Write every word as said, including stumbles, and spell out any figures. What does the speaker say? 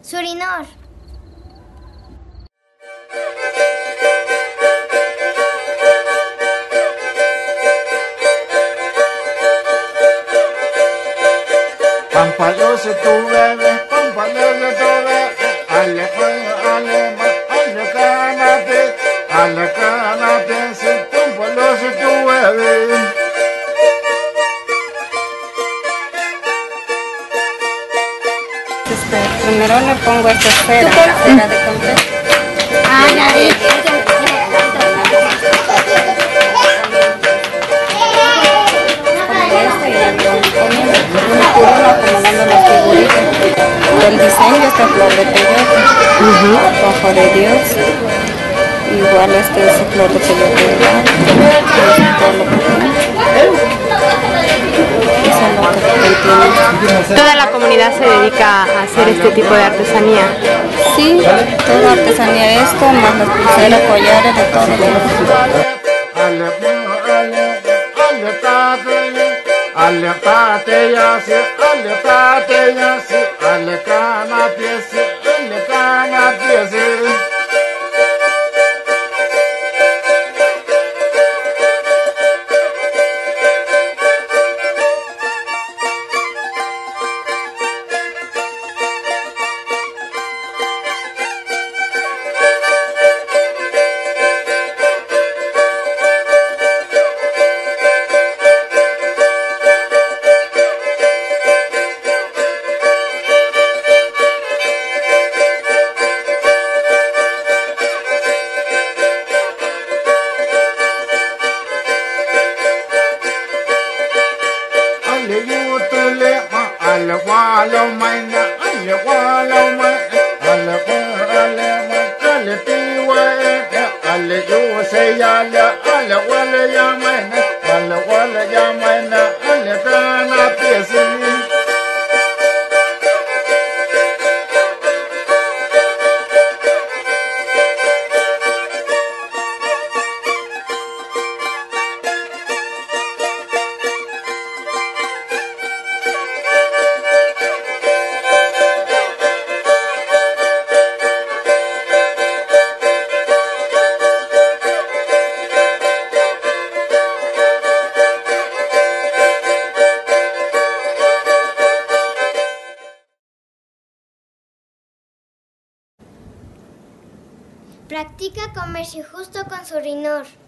Surinor. Pampaloso tu bebé, pampaloso tu bebé, ale ale ale canate, ale canate, se pampaloso tu bebé. Este, primero le pongo esta esfera, esfera de completo. Ah, la de... Acomodando las figuritas del diseño, esta flor de peyote, uh-huh. Ojo de Dios, igual este es flor de peyote igual, todo lo que tiene. Eso es lo que contiene. ¿Toda la comunidad se dedica a hacer este tipo de artesanía? Sí, toda artesanía, esto, más las pulseras, collares, de todo. Alepate ya si, alepate ya si, alecana piesi, alecana piesi. Ale wala maina, ale wala maina, ale wala maina, ale tiwa ale yo se yala, ale wala ya maina, ale wala ya maina, ale kana piesi. Practica comercio justo con Surinor.